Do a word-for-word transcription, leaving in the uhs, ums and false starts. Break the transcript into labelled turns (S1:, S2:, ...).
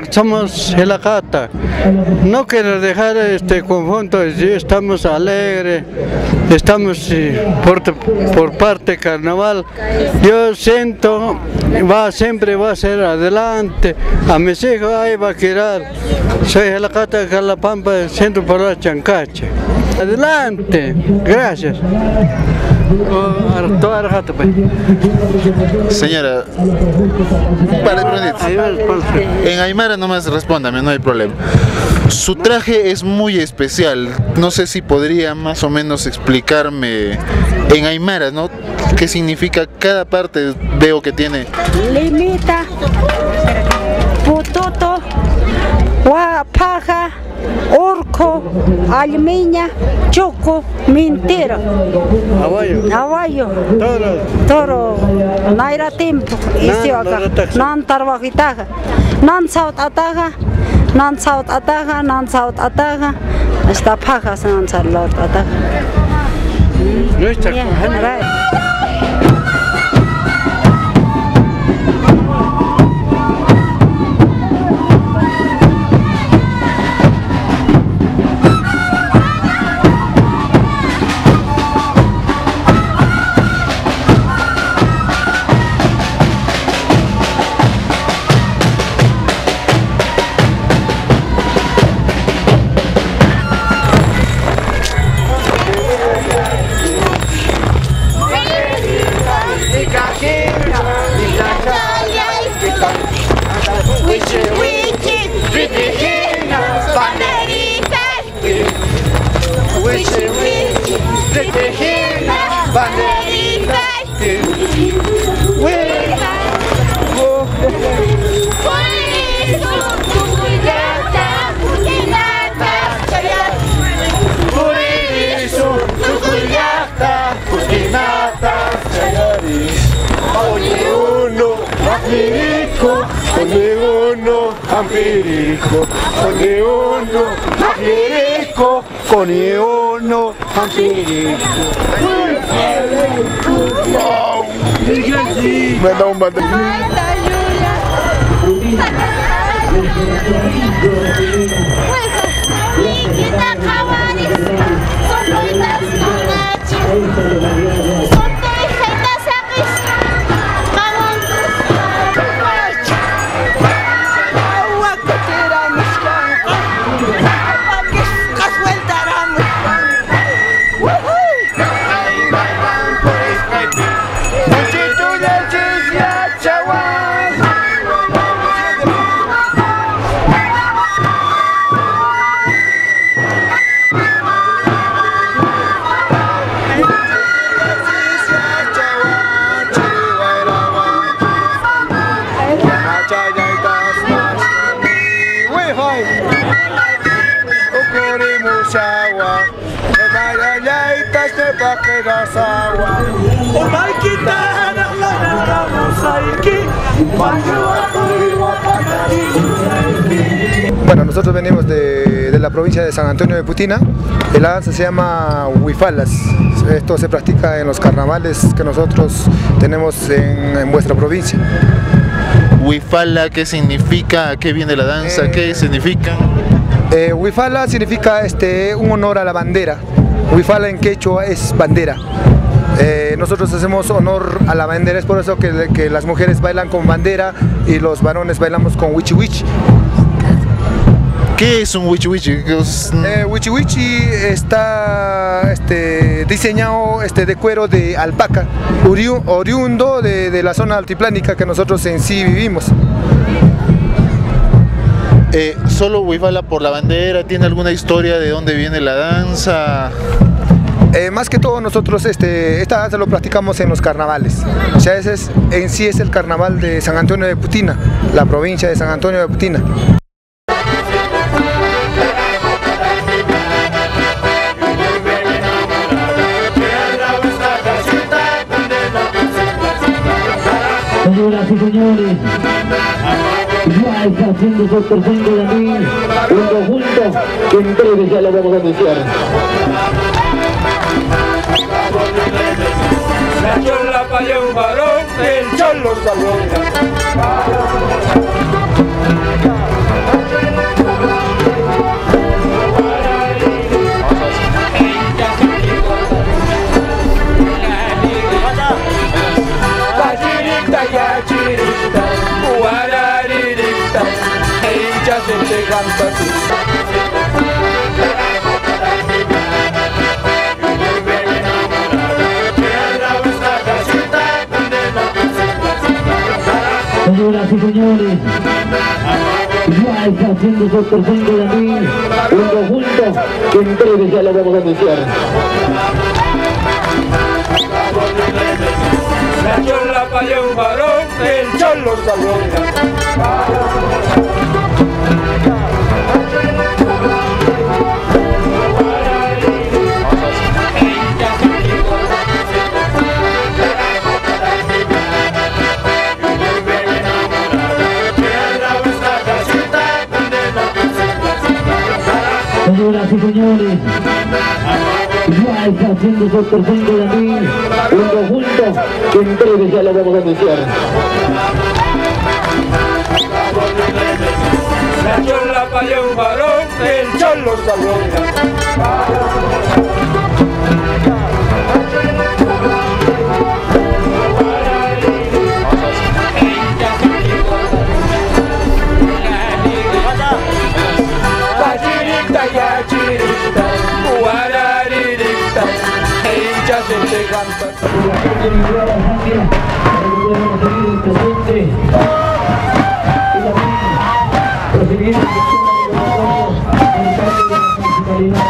S1: somos Hilacata. No quiero dejar este conjunto, estamos alegres, estamos por, por parte del carnaval. Yo siento, va, siempre va a ser adelante, a mis hijos ahí va a quedar. Soy Hilacata de Calapampa, Centro Popular Chancache. Adelante, gracias.
S2: Señora, en aymara nomás respóndame, no hay problema. Su traje es muy especial, no sé si podría más o menos explicarme en aymara, ¿no? ¿Qué significa cada parte? Veo que tiene
S3: limita, pututo, paja, orco, almiña, choco, mentira,
S1: Aguayo,
S3: aguayo,
S1: toro,
S3: toro, naira tiempo, isi acá, nan tarbajitaja, nan saut ataja, nan saut ataja, nan saut ataja, esta paja se nan saut ataja.
S1: no está
S3: Yeah,
S1: con
S3: right.
S4: Ampirico, Coneuno, Ampirico, Coneuno, Ampirico. Me da un bate. Bueno, nosotros venimos de, de la provincia de San Antonio de Putina. La danza se llama huifalas. Esto se practica en los carnavales que nosotros tenemos en, en vuestra provincia.
S2: Huifala, ¿qué significa? ¿Qué viene la danza? Eh, ¿Qué significa?
S4: Eh, huifala significa este, un honor a la bandera. Huifala en quechua es bandera. Eh, nosotros hacemos honor a la bandera, es por eso que, que las mujeres bailan con bandera y los varones bailamos con wichi wichi.
S2: ¿Qué es un wichi wichi?
S4: Eh, wichi wichi está este, diseñado este, de cuero de alpaca, ori oriundo de, de la zona altiplánica que nosotros en sí vivimos.
S2: Eh, ¿Solo huifala por la bandera? ¿Tiene alguna historia de dónde viene la danza?
S4: Eh, más que todo nosotros este, esta danza lo practicamos en los carnavales. O sea, ese es, en sí es el carnaval de San Antonio de Putina, la provincia de San Antonio de Putina.
S5: Señoras y señores, ya está haciendo su tercero de mí, un conjunto que en breve ya lo vamos a anunciar.
S6: La chola para un varón, el cholo salón. ella se te canta así.
S5: Señoras y señores, ya está haciendo su tercer de mí, un conjunto que en breve ya lo vamos a anunciar.
S6: La chola para un varón, el cholo salón.
S5: Señoras y señores, ya está haciendo su tercer de mí, un conjunto que en breve ya lo vamos a anunciar.
S6: La chola para un varón, el cholo salón. Ella se te canta.
S5: Recibir